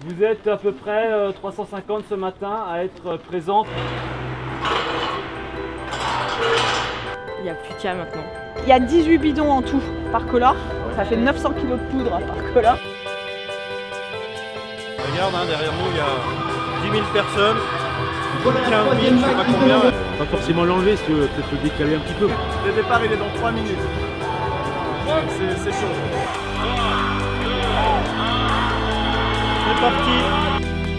Vous êtes à peu près 350 ce matin à être présents. Il n'y a plus qu'à maintenant. Il y a 18 bidons en tout par color. Ça fait 900 kg de poudre par color. Regarde, hein, derrière nous, il y a 10 000 personnes. 15 000, je sais pas combien. Pas forcément l'enlever, si tu veux, peut-être le décaler un petit peu. Le départ, il est dans 3 minutes. C'est chaud. C'est parti.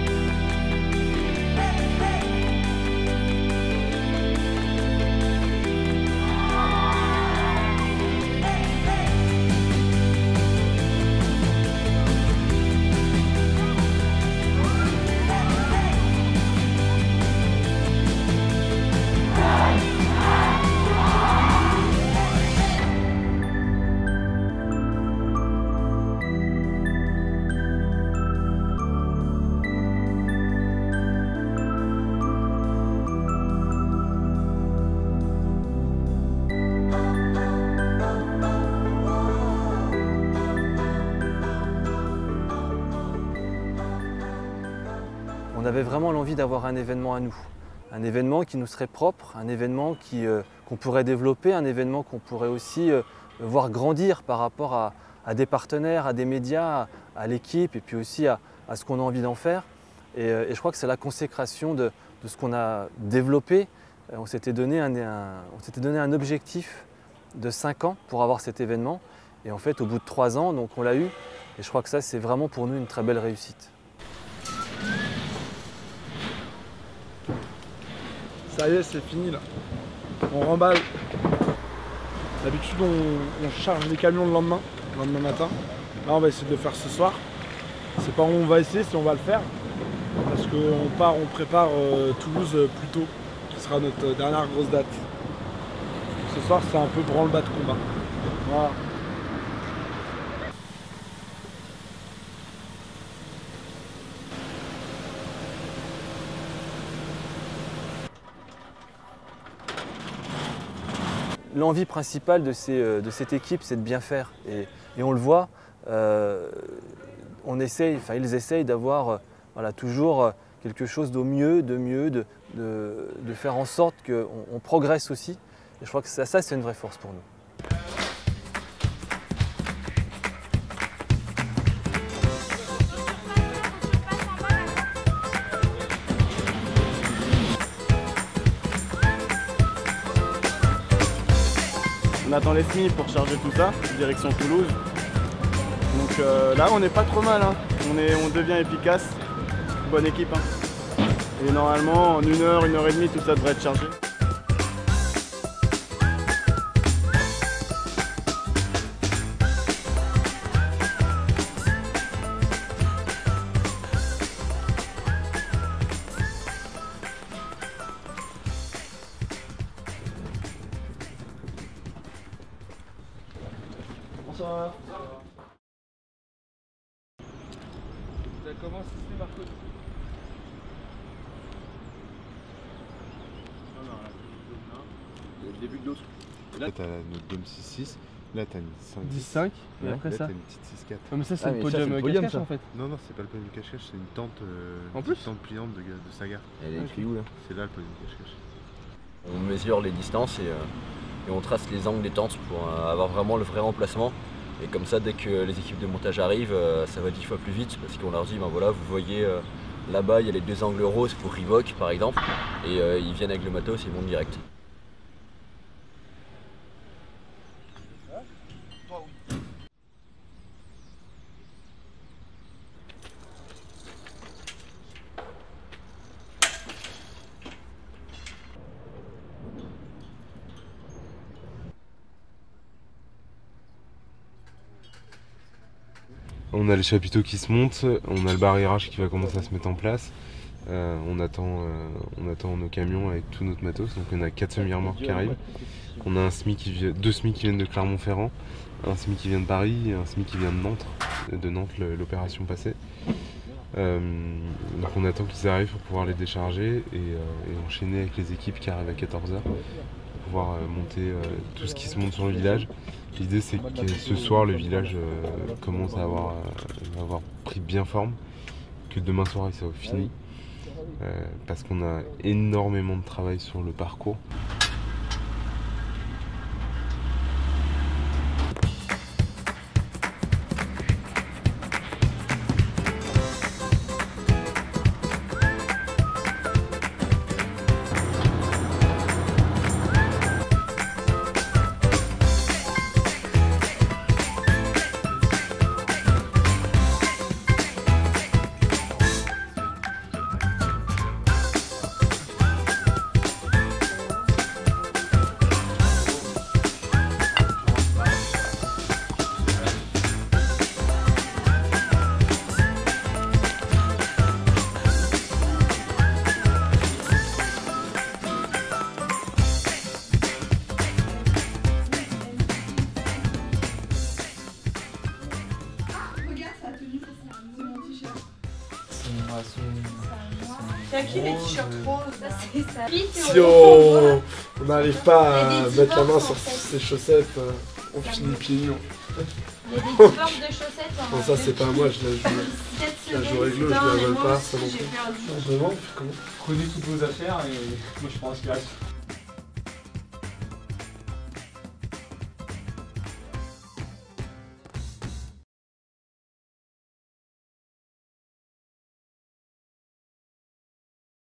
On avait vraiment l'envie d'avoir un événement à nous, un événement qui nous serait propre, un événement qu'on pourrait développer, un événement qu'on pourrait aussi voir grandir par rapport à des partenaires, à des médias, à l'équipe et puis aussi à ce qu'on a envie d'en faire. Et je crois que c'est la consécration de ce qu'on a développé. On s'était donné un objectif de 5 ans pour avoir cet événement. Et en fait, au bout de 3 ans, donc on l'a eu. Et je crois que ça, c'est vraiment pour nous une très belle réussite. Ça y est, c'est fini là. On remballe. D'habitude, on charge les camions le lendemain matin. Là, on va essayer de le faire ce soir. C'est pas où on va essayer, si on va le faire. Parce on prépare Toulouse plus tôt, qui sera notre dernière grosse date. Ce soir, c'est un peu branle-bas de combat. Voilà. L'envie principale de cette équipe, c'est de bien faire. Et on le voit, ils essayent d'avoir toujours quelque chose de mieux, de faire en sorte qu'on progresse aussi. Et je crois que ça c'est une vraie force pour nous. On attend les SMI pour charger tout ça, direction Toulouse. Donc là on n'est pas trop mal, hein. On devient efficace, bonne équipe. Hein. Et normalement en 1 heure, 1 heure et demie, tout ça devrait être chargé. Bonsoir. Ça commence ici, Marco. Le début de l'autre. Là, t'as notre dôme 6-6. Là, t'as une 10-5. Et après là, ça t'as une petite 6-4. Non, mais ça, c'est le podium cache-cache en fait. Non, c'est pas le podium cache-cache, c'est une tente, En plus tente pliante de Saga. Elle est écrite où là? C'est là le podium cache-cache. On mesure les distances et on trace les angles des tentes pour avoir vraiment le vrai emplacement. Et comme ça, dès que les équipes de montage arrivent, ça va 10 fois plus vite parce qu'on leur dit, ben voilà, vous voyez là-bas, il y a les 2 angles roses pour Revoke par exemple. Et ils viennent avec le matos et ils montent direct. On a les chapiteaux qui se montent, on a le barrérage qui va commencer à se mettre en place. On attend nos camions avec tout notre matos, donc on a 4 semi-remorques qui arrivent. On a deux SMI qui viennent de Clermont-Ferrand, un SMI qui vient de Paris et un SMI qui vient de Nantes. De Nantes, l'opération passée. Donc on attend qu'ils arrivent pour pouvoir les décharger et enchaîner avec les équipes qui arrivent à 14h pour pouvoir monter tout ce qui se monte sur le village. L'idée c'est que ce soir le village commence à avoir pris bien forme, que demain soir il soit fini. Parce qu'on a énormément de travail sur le parcours. C'est à qui les t-shirts roses? Si on n'arrive pas à mettre la main sur ses chaussettes, on finit pieds nus. Il y a des formes de chaussettes. Bon, ça c'est pas moi, je la joue réglo, je la vole pas, ça non plus. Prenez toutes vos affaires et moi je pense qu'il reste